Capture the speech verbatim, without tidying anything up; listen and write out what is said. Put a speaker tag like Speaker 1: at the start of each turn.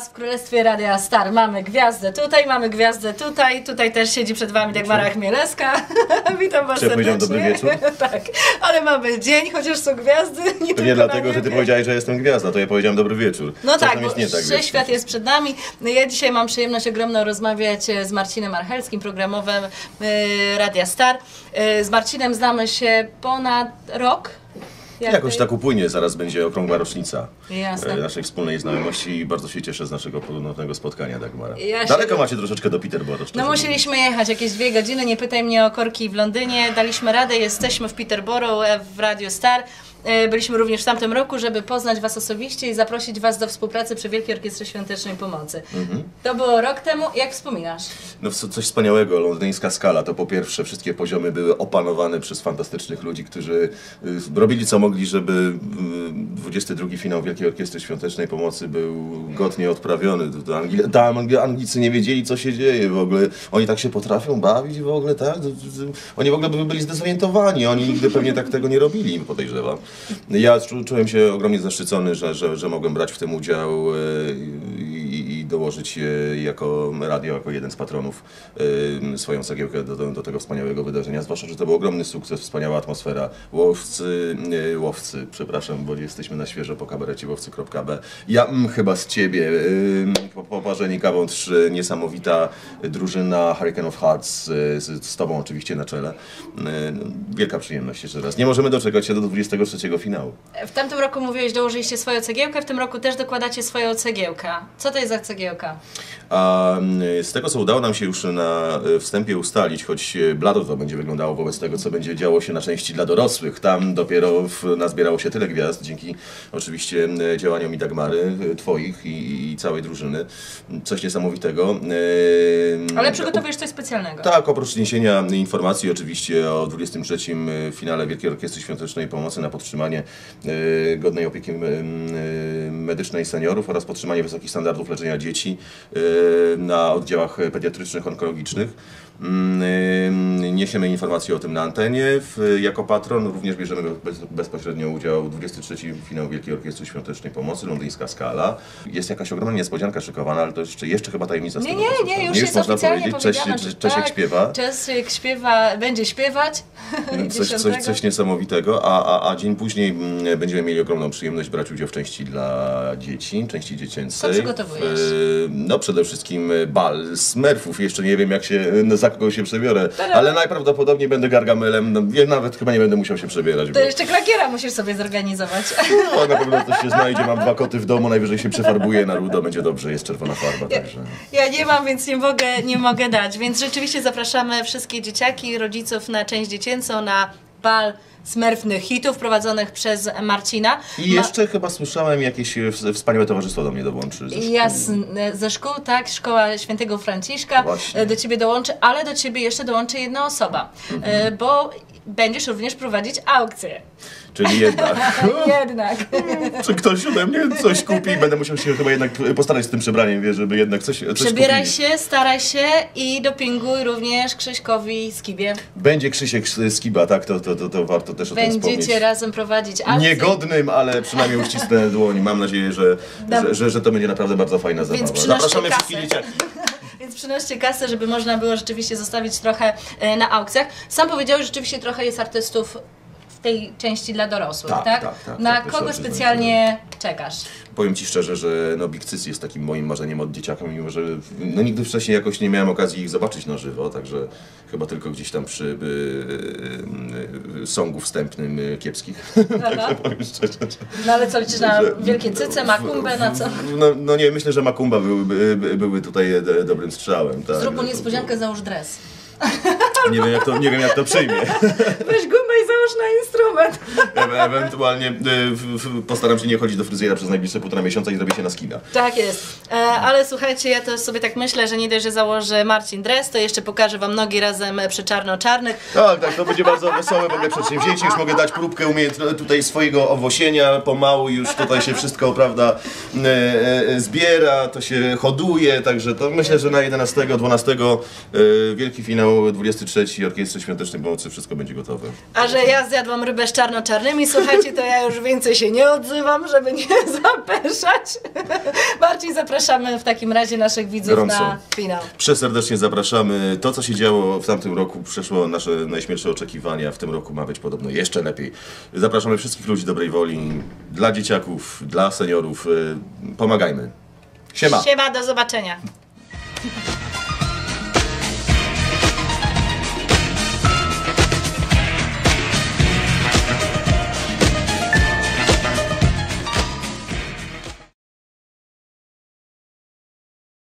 Speaker 1: w Królestwie Radia Star. Mamy gwiazdę tutaj, mamy gwiazdę tutaj. Tutaj też siedzi przed wami Dagmara Chmielewska. Witam was
Speaker 2: Czy ja powiedziałem dobry wieczór?
Speaker 1: Tak, ale mamy dzień, chociaż są gwiazdy. Nie
Speaker 2: to nie dlatego, że ty powiedziałeś, że jestem gwiazda, to ja powiedziałem dobry wieczór.
Speaker 1: No
Speaker 2: Co
Speaker 1: tak, bo
Speaker 2: nie tak,
Speaker 1: świat jest przed nami. Ja dzisiaj mam przyjemność ogromną rozmawiać z Marcinem Marchelskim, programowym Radia Star. Z Marcinem znamy się ponad rok.
Speaker 2: Jak Jakoś tej... tak upłynie, zaraz będzie okrągła rocznica
Speaker 1: Jasne.
Speaker 2: naszej wspólnej znajomości i bardzo się cieszę z naszego ponownego spotkania, Dagmara.
Speaker 1: Ja
Speaker 2: Daleko
Speaker 1: się...
Speaker 2: macie troszeczkę do Peterborough.
Speaker 1: No musieliśmy jechać jakieś dwie godziny, nie pytaj mnie o korki w Londynie, daliśmy radę, jesteśmy w Peterborough w Radio Star. Byliśmy również w tamtym roku, żeby poznać was osobiście i zaprosić was do współpracy przy Wielkiej Orkiestrze Świątecznej Pomocy. Mhm. To było rok temu. Jak wspominasz?
Speaker 2: No coś wspaniałego. Londyńska Skala to po pierwsze wszystkie poziomy były opanowane przez fantastycznych ludzi, którzy robili co mogli, żeby dwudziesty drugi finał Wielkiej Orkiestry Świątecznej Pomocy był godnie odprawiony. Angli tam Anglicy nie wiedzieli, co się dzieje w ogóle. Oni tak się potrafią bawić w ogóle, tak? Oni w ogóle by byli zdezorientowani. Oni nigdy pewnie tak tego nie robili, podejrzewam. Ja czu, czułem się ogromnie zaszczycony, że, że, że mogłem brać w tym udział i, i dołożyć jako radio, jako jeden z patronów swoją cegiełkę do, do, do tego wspaniałego wydarzenia. Zwłaszcza, że to był ogromny sukces, wspaniała atmosfera. Łowcy, łowcy, przepraszam, bo jesteśmy na świeżo po kabarecie łowcy kropka be. Ja mm, chyba z ciebie, poparzeni kawą trzy, niesamowita drużyna Hurricane of Hearts, z, z tobą oczywiście na czele. Wielka przyjemność jeszcze raz. Nie możemy doczekać się do dwudziestego trzeciego finału.
Speaker 1: W tamtym roku mówiłeś, dołożyliście swoją cegiełkę, w tym roku też dokładacie swoją cegiełkę. Co to jest za cegiełka? A
Speaker 2: z tego, co udało nam się już na wstępie ustalić, choć blado to będzie wyglądało wobec tego, co będzie działo się na części dla dorosłych, tam dopiero w, nazbierało się tyle gwiazd, dzięki oczywiście działaniom i Dagmary, twoich i, i całej drużyny. Coś niesamowitego.
Speaker 1: Ale przygotowujesz coś specjalnego.
Speaker 2: Tak, oprócz niesienia informacji oczywiście o dwudziestym trzecim finale Wielkiej Orkiestry Świątecznej Pomocy na podtrzymanie y, godnej opieki y, medycznej seniorów oraz podtrzymanie wysokich standardów leczenia dzieci y, na oddziałach pediatrycznych, onkologicznych. Y, niesiemy informacje o tym na antenie. W, jako patron również bierzemy bez, bezpośrednio udział w dwudziestym trzecim finał Wielkiej Orkiestry Świątecznej Pomocy, Londyńska Skala. Jest jakaś ogromna niespodzianka szykowana, ale to jeszcze, jeszcze chyba tajemnica z
Speaker 1: nie,
Speaker 2: tego.
Speaker 1: Nie, nie, nie, już jest oficjalnie powiedziane, że
Speaker 2: Czesiek
Speaker 1: tak,
Speaker 2: śpiewa.
Speaker 1: Czesiek śpiewa, będzie śpiewać.
Speaker 2: Coś, coś, coś niesamowitego, a, a, a dzień później będziemy mieli ogromną przyjemność brać udział w części dla dzieci, części dziecięcej.
Speaker 1: Co przygotowujesz?
Speaker 2: No przede wszystkim bal Smurfów. Jeszcze nie wiem, jak się, za kogo się przebiorę, ale najprawdopodobniej będę Gargamelem, no, nawet chyba nie będę musiał się przebierać.
Speaker 1: To
Speaker 2: bo...
Speaker 1: jeszcze klakiera musisz sobie zorganizować.
Speaker 2: No, na pewno coś się znajdzie, mam dwa koty w domu, najwyżej się przefarbuję na rudo, będzie dobrze, jest czerwona farba, także...
Speaker 1: Ja, ja nie mam, więc nie mogę, nie mogę dać, więc rzeczywiście zapraszamy wszystkie dzieciaki, rodziców na część dziecięcą, na bal Smurfnych hitów prowadzonych przez Marcina.
Speaker 2: I jeszcze Ma... chyba słyszałem, jakieś wspaniałe towarzystwo do mnie dołączy. Ze
Speaker 1: Jasne, ze szkół, tak, Szkoła Świętego Franciszka Właśnie. do ciebie dołączy, ale do ciebie jeszcze dołączy jedna osoba, mhm. bo będziesz również prowadzić aukcję.
Speaker 2: Czyli jednak.
Speaker 1: jednak.
Speaker 2: Czy ktoś ode mnie coś kupi? Będę musiał się chyba jednak postarać z tym przebraniem, wie, żeby jednak coś, coś
Speaker 1: Przebieraj
Speaker 2: kupić.
Speaker 1: się, staraj się i dopinguj również Krzyśkowi Skibie.
Speaker 2: Będzie Krzysiek Skiba, tak? To, to, to, to warto też o tym wspomnieć.
Speaker 1: Będziecie razem prowadzić akcję.
Speaker 2: Niegodnym, ale przynajmniej uścisnę dłoń. Mam nadzieję, że, że, że, że to będzie naprawdę bardzo fajna zabawa. Zapraszamy wszystkich dzieciaki.
Speaker 1: Więc przynoście kasę, żeby można było rzeczywiście zostawić trochę na aukcjach. Sam powiedziałeś, że rzeczywiście trochę jest artystów w tej części dla dorosłych, tak? tak?
Speaker 2: tak, tak
Speaker 1: Na
Speaker 2: tak,
Speaker 1: kogo specjalnie
Speaker 2: że...
Speaker 1: czekasz?
Speaker 2: Powiem Ci szczerze, że no Big Cyc jest takim moim marzeniem od dzieciaka, mimo że no nigdy wcześniej jakoś nie miałem okazji ich zobaczyć na żywo, także chyba tylko gdzieś tam przy y, y, y, songu wstępnym y, kiepskich. Także powiem szczerze.
Speaker 1: No ale co, liczysz na wielkie cyce, makumbę, na co?
Speaker 2: No, no nie, myślę, że makumba były, by, były tutaj dobrym strzałem. Tak?
Speaker 1: Zrób mu niespodziankę, załóż dres.
Speaker 2: Nie wiem, jak to, nie wiem jak to przyjmie.
Speaker 1: Weź gumę i załóż na instrument.
Speaker 2: E ewentualnie y, postaram się nie chodzić do fryzjera przez najbliższe półtora miesiąca i zrobię się na skina.
Speaker 1: Tak jest. E, ale słuchajcie, ja też sobie tak myślę, że nie dość, że założy Marcin dres, to jeszcze pokażę wam nogi razem przy czarno-czarnych.
Speaker 2: Tak, tak, to będzie bardzo wesołe w ogóle przedsięwzięcie. Już mogę dać próbkę umiejętności tutaj swojego owłosienia. Pomału już tutaj się wszystko, prawda, e, e, zbiera, to się hoduje, także to myślę, że na jedenastego, dwunastego e, wielki finał dwudziesty trzeci Orkiestry Świątecznej Pomocy wszystko będzie gotowe.
Speaker 1: A że ja ja zjadłam rybę z czarno-czarnymi. Słuchajcie, to ja już więcej się nie odzywam, żeby nie zapeszać. Marcin, zapraszamy w takim razie naszych widzów
Speaker 2: Gorąco.
Speaker 1: na finał.
Speaker 2: Przeserdecznie zapraszamy. To, co się działo w tamtym roku, przeszło nasze najśmielsze oczekiwania. W tym roku ma być podobno jeszcze lepiej. Zapraszamy wszystkich ludzi dobrej woli, dla dzieciaków, dla seniorów. Pomagajmy. Siema!
Speaker 1: Siema, do zobaczenia.